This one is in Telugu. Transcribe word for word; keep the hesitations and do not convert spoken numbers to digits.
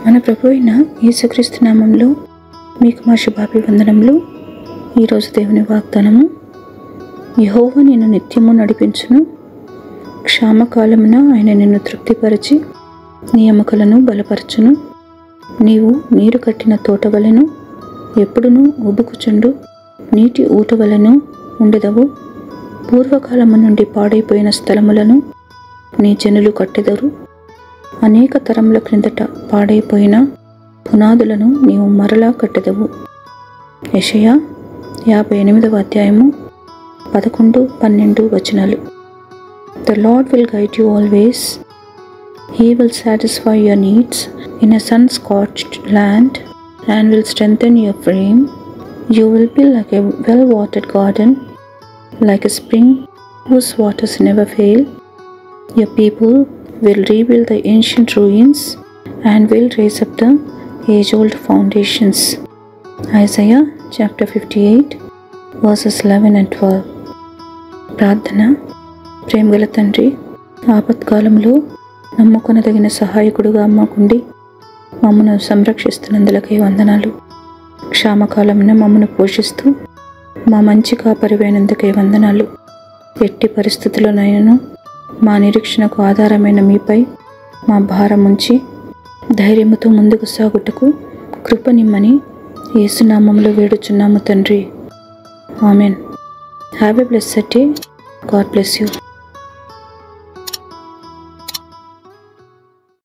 మన ప్రభు అయిన యేసుక్రీస్తు నామంలో మీకు మా శుభాభివందనములు. ఈరోజు దేవుని వాగ్దానము, యెహోవా నిన్ను నిత్యము నడిపించును, క్షామకాలమున ఆయన నిన్ను తృప్తిపరిచి నీ ఎముకలను బలపరచును. నీవు నీరు కట్టిన తోట వలెను, ఎప్పుడునూ ఉబుకుచుండు నీటి ఊట వలెను ఉండెదవు. పూర్వకాలము నుండి పాడైపోయిన స్థలములను నీ జనులు కట్టెదరు. అనేక తరముల క్రిందట పాడైపోయిన పునాదులను నీవు మరలా కట్టెదవు. యెషయా యాభై ఎనిమిదవ అధ్యాయము పదకొండు పన్నెండు వచనాలు. The Lord will guide you always. He will satisfy your needs in a sun-scorched land and will strengthen your frame. You will be like a well-watered garden, like a spring whose waters never fail. Your people will rebuild the ancient ruins and will raise up the age-old foundations. Isaiah chapter fifty-eight verses eleven and twelve. ప్రార్థన. ప్రేమగల తండ్రి, ఆపత్కాలంలో నమ్ముకొనదగిన సహాయకుడుగా మాకుండి మమ్మను సంరక్షిస్తున్నందులకై వందనాలు. క్షామకాలమున మమ్మను పోషిస్తూ మా మంచి కాపరివైనందుకై వందనాలు. ఎట్టి పరిస్థితుల్లోనైనా మా నిరీక్షణకు ఆధారమైన మీపై మా భారం ఉంచి ధైర్యముతో ముందుకు సాగుటకు కృపనిమ్మని యేసునామములో వేడుచున్నాము తండ్రి. Amen. Have a blessed day. God bless you.